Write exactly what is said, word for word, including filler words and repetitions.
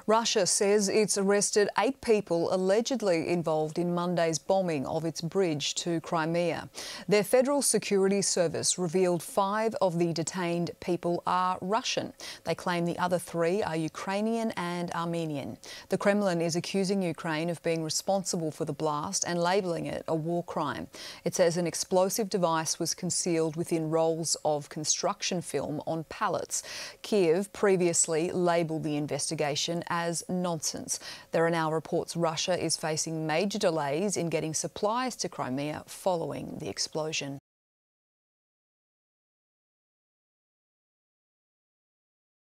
Russia says it's arrested eight people allegedly involved in Monday's bombing of its bridge to Crimea. Their Federal Security Service revealed five of the detained people are Russian. They claim the other three are Ukrainian and Armenian. The Kremlin is accusing Ukraine of being responsible for the blast and labelling it a war crime. It says an explosive device was concealed within rolls of construction film on pallets. Kiev previously labelled the investigation as nonsense. There are now reports Russia is facing major delays in getting supplies to Crimea following the explosion.